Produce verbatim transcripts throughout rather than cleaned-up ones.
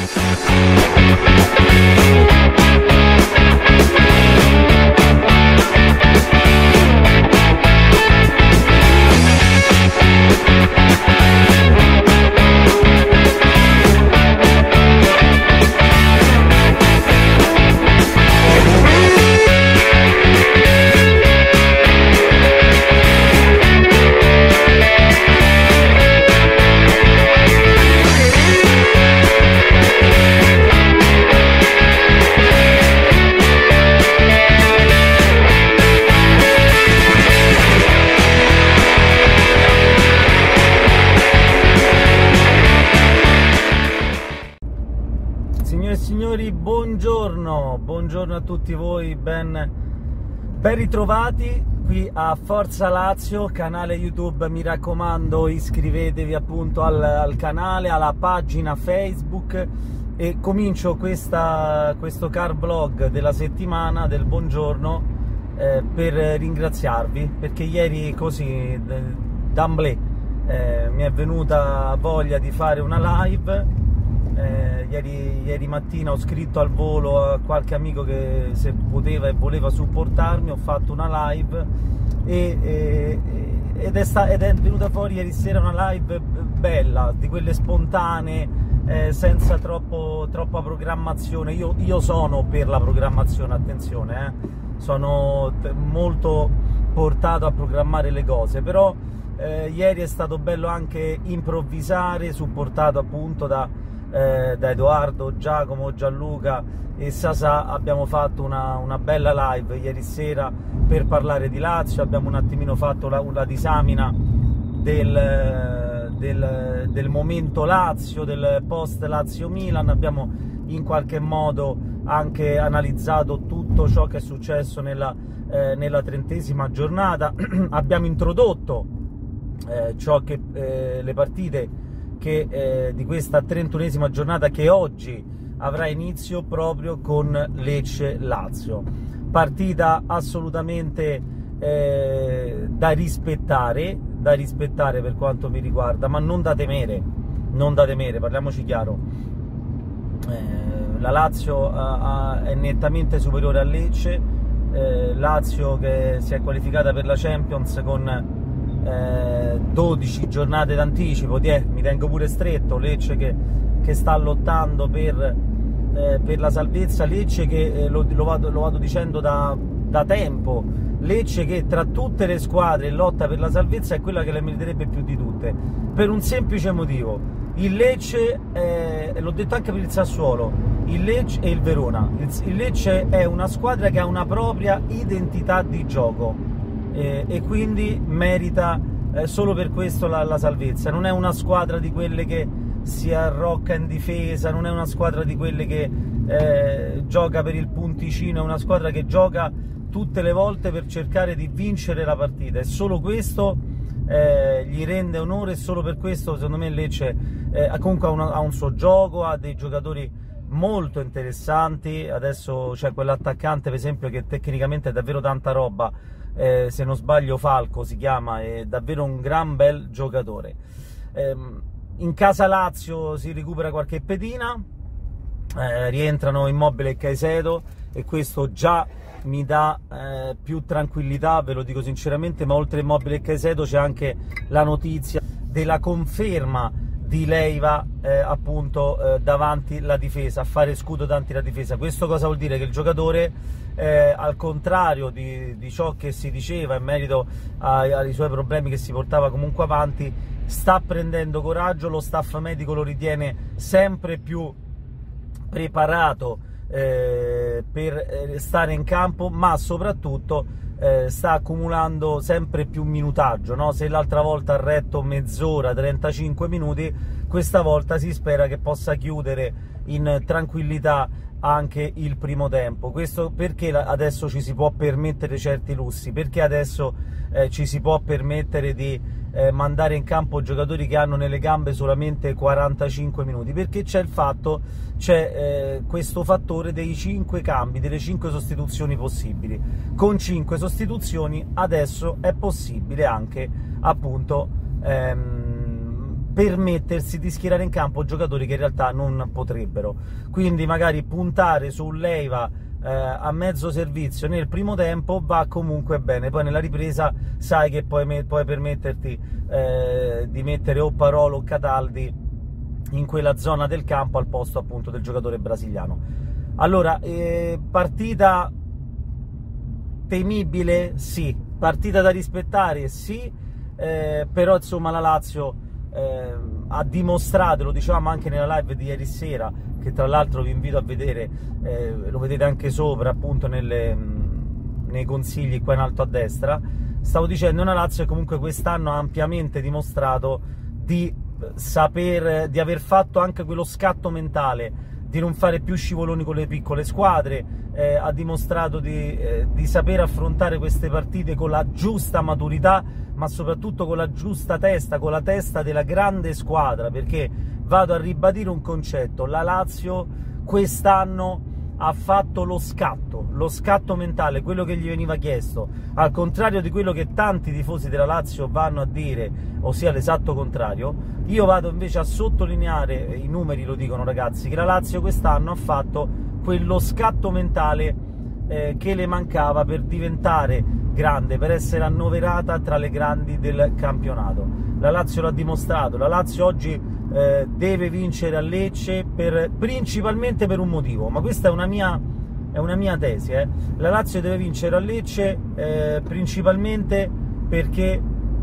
Signore e signori, buongiorno, buongiorno a tutti voi, ben, ben ritrovati qui a Forza Lazio, canale YouTube. Mi raccomando, iscrivetevi appunto al, al canale, alla pagina Facebook, e comincio questa, questo car vlog della settimana del buongiorno eh, per ringraziarvi, perché ieri così d'amblè eh, mi è venuta voglia di fare una live. Eh, ieri, ieri mattina ho scritto al volo a qualche amico che se poteva e voleva supportarmi, ho fatto una live e, e, ed, è sta, ed è venuta fuori ieri sera una live bella, di quelle spontanee, eh, senza troppo, troppa programmazione. Io, io sono per la programmazione, attenzione, eh. Sono molto portato a programmare le cose, però eh, ieri è stato bello anche improvvisare, supportato appunto da Eh, da Edoardo, Giacomo, Gianluca e Sasà. Abbiamo fatto una, una bella live ieri sera per parlare di Lazio. Abbiamo un attimino fatto la, la disamina del, del, del momento Lazio, del post Lazio Milan. Abbiamo in qualche modo anche analizzato tutto ciò che è successo nella, eh, nella trentesima giornata. Abbiamo introdotto eh, ciò che eh, le partite Che, eh, di questa trentunesima giornata, che oggi avrà inizio proprio con Lecce-Lazio. Partita assolutamente eh, da rispettare, da rispettare per quanto mi riguarda, ma non da temere, non da temere, parliamoci chiaro. Eh, la Lazio ha, ha, è nettamente superiore a Lecce, eh, Lazio che si è qualificata per la Champions con Eh, dodici giornate d'anticipo, mi tengo pure stretto. Lecce che, che sta lottando per, eh, per la salvezza, Lecce che eh, lo, lo, vado, lo vado dicendo da, da tempo, Lecce che tra tutte le squadre in lotta per la salvezza è quella che le meriterebbe più di tutte, per un semplice motivo: il Lecce, eh, l'ho detto anche per il Sassuolo, il Lecce e il Verona, il, il Lecce è una squadra che ha una propria identità di gioco, Eh, e quindi merita eh, solo per questo la, la salvezza. Non è una squadra di quelle che si arrocca in difesa, non è una squadra di quelle che eh, gioca per il punticino, è una squadra che gioca tutte le volte per cercare di vincere la partita, e solo questo eh, gli rende onore, e solo per questo secondo me Lecce eh, comunque ha, una, ha un suo gioco, ha dei giocatori molto interessanti. Adesso c'è quell'attaccante per esempio che tecnicamente è davvero tanta roba, Eh, se non sbaglio Falco si chiama, è davvero un gran bel giocatore. Eh, in casa Lazio si recupera qualche pedina, eh, rientrano Immobile e Caicedo, e questo già mi dà eh, più tranquillità, ve lo dico sinceramente. Ma oltre Immobile e Caicedo c'è anche la notizia della conferma di Leiva eh, appunto eh, davanti la difesa, a fare scudo davanti la difesa. Questo cosa vuol dire? Che il giocatore, eh, al contrario di, di ciò che si diceva in merito ai, ai suoi problemi che si portava comunque avanti, sta prendendo coraggio, lo staff medico lo ritiene sempre più preparato eh, per eh, stare in campo, ma soprattutto eh, sta accumulando sempre più minutaggio, no? Se l'altra volta ha retto mezz'ora, trentacinque minuti, questa volta si spera che possa chiudere in tranquillità anche il primo tempo. Questo perché adesso ci si può permettere certi lussi, perché adesso eh, ci si può permettere di eh, mandare in campo giocatori che hanno nelle gambe solamente quarantacinque minuti, perché c'è il fatto, c'è eh, questo fattore dei cinque cambi, delle cinque sostituzioni possibili. Con cinque sostituzioni adesso è possibile anche appunto ehm, permettersi di schierare in campo giocatori che in realtà non potrebbero, quindi magari puntare su Leiva eh, a mezzo servizio nel primo tempo va comunque bene, poi nella ripresa sai che puoi, puoi permetterti eh, di mettere o Parolo o Cataldi in quella zona del campo al posto appunto del giocatore brasiliano. Allora, eh, partita temibile? Sì. Partita da rispettare? Sì, eh, però insomma la Lazio eh, ha dimostrato, lo dicevamo anche nella live di ieri sera, che tra l'altro vi invito a vedere, eh, lo vedete anche sopra appunto nelle, nei consigli qua in alto a destra, stavo dicendo una Lazio che comunque quest'anno ha ampiamente dimostrato di saper, di aver fatto anche quello scatto mentale, di non fare più scivoloni con le piccole squadre, eh, ha dimostrato di, eh, di saper affrontare queste partite con la giusta maturità, ma soprattutto con la giusta testa, con la testa della grande squadra, perché vado a ribadire un concetto: la Lazio quest'anno ha fatto lo scatto, lo scatto mentale, quello che gli veniva chiesto, al contrario di quello che tanti tifosi della Lazio vanno a dire, ossia l'esatto contrario. Io vado invece a sottolineare, i numeri lo dicono ragazzi, che la Lazio quest'anno ha fatto quello scatto mentale eh, che le mancava per diventare grande, per essere annoverata tra le grandi del campionato. La Lazio l'ha dimostrato, la Lazio oggi Eh, deve vincere a Lecce per, principalmente per un motivo, ma questa è una mia, è una mia tesi, eh. La Lazio deve vincere a Lecce eh, principalmente perché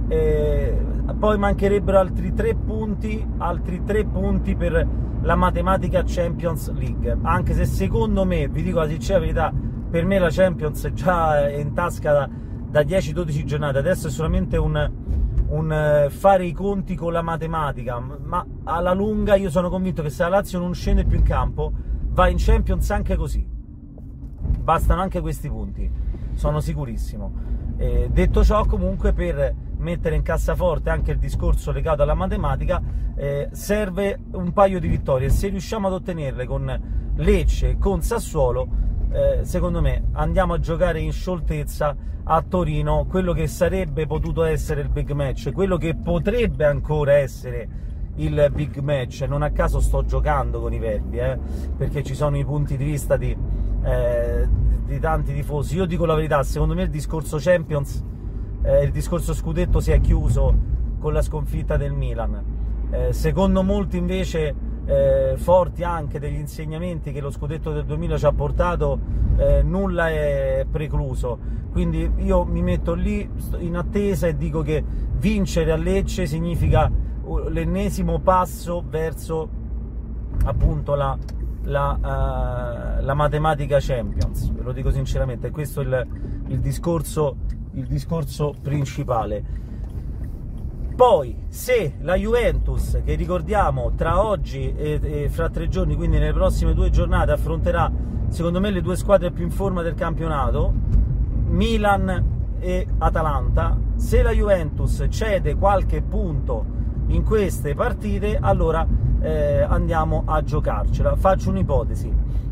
eh, poi mancherebbero altri tre punti, altri tre punti per la matematica Champions League, anche se secondo me, vi dico la sincera verità, per me la Champions già è in tasca da, da dieci dodici giornate, adesso è solamente un un fare i conti con la matematica, ma alla lunga io sono convinto che se la Lazio non scende più in campo va in Champions anche così, bastano anche questi punti, sono sicurissimo. Eh, detto ciò, comunque, per mettere in cassaforte anche il discorso legato alla matematica eh, serve un paio di vittorie, se riusciamo ad ottenerle con Lecce e con Sassuolo, eh, secondo me andiamo a giocare in scioltezza a Torino quello che sarebbe potuto essere il big match, quello che potrebbe ancora essere il big match. Non a caso sto giocando con i verbi, eh, perché ci sono i punti di vista di, eh, di tanti tifosi. Io dico la verità, secondo me il discorso Champions, eh, il discorso scudetto si è chiuso con la sconfitta del Milan. Eh, secondo molti invece, Eh, forti anche degli insegnamenti che lo scudetto del duemila ci ha portato, eh, nulla è precluso, quindi io mi metto lì in attesa e dico che vincere a Lecce significa l'ennesimo passo verso appunto la, la, uh, la matematica Champions, ve lo dico sinceramente, questo è il, il, discorso, il discorso principale. Poi, se la Juventus, che ricordiamo tra oggi e, e fra tre giorni, quindi nelle prossime due giornate, affronterà secondo me le due squadre più in forma del campionato, Milan e Atalanta, se la Juventus cede qualche punto in queste partite, allora eh, andiamo a giocarcela. Faccio un'ipotesi: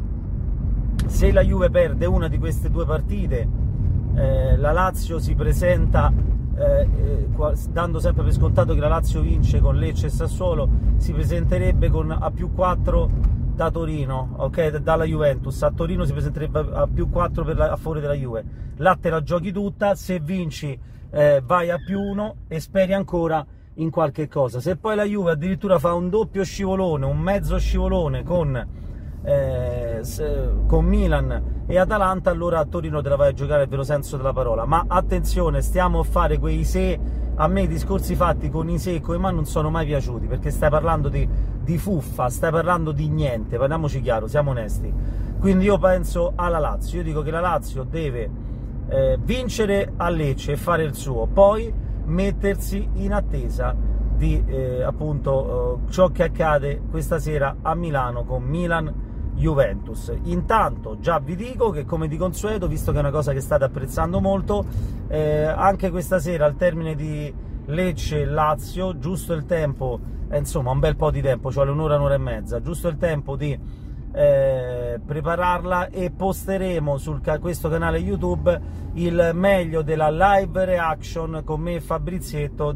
se la Juve perde una di queste due partite, eh, la Lazio si presenta, Eh, eh, dando sempre per scontato che la Lazio vince con Lecce e Sassuolo, si presenterebbe con a più quattro da Torino, ok, dalla Juventus. A Torino si presenterebbe a più quattro per la, a favore della Juve. Là te la giochi tutta, se vinci eh, vai a più uno e speri ancora in qualche cosa. Se poi la Juve addirittura fa un doppio scivolone, un mezzo scivolone con Eh, con Milan e Atalanta, allora a Torino te la vai a giocare nel vero senso della parola. Ma attenzione, stiamo a fare quei se. A me i discorsi fatti con i se e con i ma non sono mai piaciuti, perché stai parlando di, di fuffa, stai parlando di niente, parliamoci chiaro, siamo onesti. Quindi io penso alla Lazio, io dico che la Lazio deve eh, vincere a Lecce e fare il suo, poi mettersi in attesa di eh, appunto eh, ciò che accade questa sera a Milano con Milan Juventus. Intanto già vi dico che, come di consueto, visto che è una cosa che state apprezzando molto, eh, anche questa sera al termine di Lecce-Lazio, giusto il tempo, eh, insomma un bel po' di tempo, cioè un'ora, un'ora e mezza, giusto il tempo di eh, prepararla, e posteremo su questo canale YouTube il meglio della live reaction con me e Fabrizietto di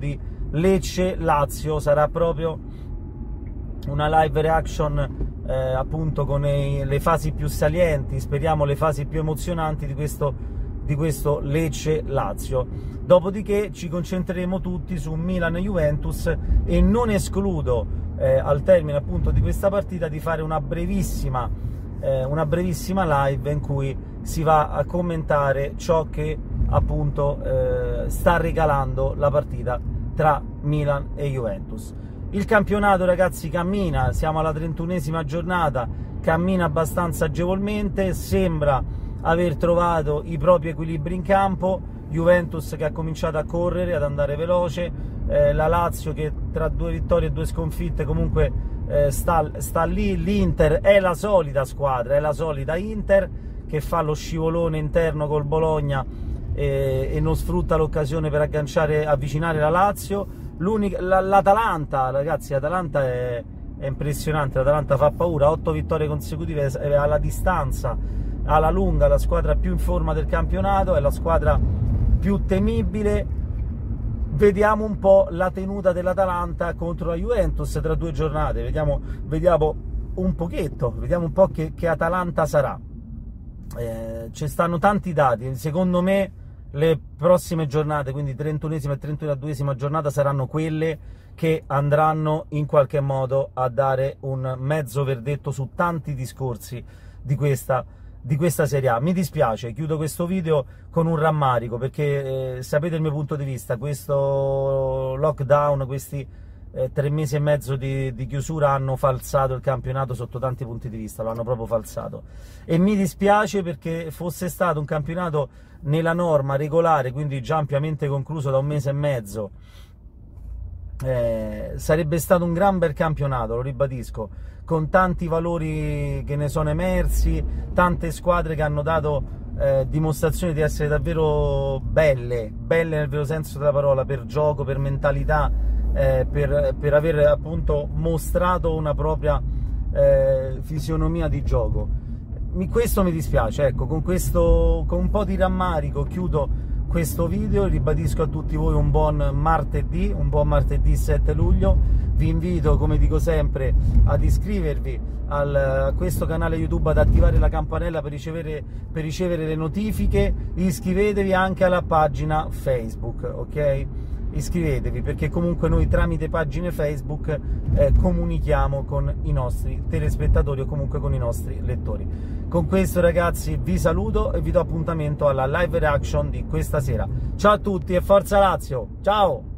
Lecce-Lazio. Sarà proprio una live reaction eh, appunto con i, le fasi più salienti, speriamo le fasi più emozionanti di questo, di questo Lecce-Lazio. Dopodiché ci concentreremo tutti su Milan-Juventus e non escludo eh, al termine appunto di questa partita di fare una brevissima, eh, una brevissima live in cui si va a commentare ciò che appunto eh, sta regalando la partita tra Milan e Juventus. Il campionato, ragazzi, cammina, siamo alla trentunesima giornata, cammina abbastanza agevolmente, sembra aver trovato i propri equilibri in campo. Juventus che ha cominciato a correre, ad andare veloce, eh, la Lazio che tra due vittorie e due sconfitte comunque eh, sta, sta lì, l'Inter è la solita squadra, è la solita Inter che fa lo scivolone interno col Bologna e, e non sfrutta l'occasione per agganciare, avvicinare la Lazio. L'Atalanta, ragazzi, l'Atalanta è, è impressionante, l'Atalanta fa paura, otto vittorie consecutive, è alla distanza, alla lunga la squadra più in forma del campionato, è la squadra più temibile. Vediamo un po' la tenuta dell'Atalanta contro la Juventus tra due giornate, vediamo, vediamo un pochetto, vediamo un po' che, che Atalanta sarà. Eh, ci stanno tanti dati, secondo me le prossime giornate, quindi trentunesima e trentaduesima giornata, saranno quelle che andranno in qualche modo a dare un mezzo verdetto su tanti discorsi di questa, di questa Serie A. Mi dispiace, chiudo questo video con un rammarico, perché eh, sapete il mio punto di vista, questo lockdown, questi eh, tre mesi e mezzo di, di chiusura hanno falsato il campionato sotto tanti punti di vista, lo hanno proprio falsato, e mi dispiace perché fosse stato un campionato nella norma regolare, quindi già ampiamente concluso da un mese e mezzo, eh, sarebbe stato un gran bel campionato, lo ribadisco, con tanti valori che ne sono emersi, tante squadre che hanno dato eh, dimostrazione di essere davvero belle, belle nel vero senso della parola, per gioco, per mentalità, eh, per, per aver appunto mostrato una propria eh, fisionomia di gioco. Questo mi dispiace, ecco, con questo, con un po' di rammarico chiudo questo video, ribadisco a tutti voi un buon martedì, un buon martedì sette luglio, vi invito, come dico sempre, ad iscrivervi al, a questo canale YouTube, ad attivare la campanella per ricevere, per ricevere le notifiche, iscrivetevi anche alla pagina Facebook, ok? Iscrivetevi, perché comunque noi tramite pagine Facebook eh, comunichiamo con i nostri telespettatori o comunque con i nostri lettori. Con questo, ragazzi, vi saluto e vi do appuntamento alla live reaction di questa sera. Ciao a tutti e forza Lazio, ciao!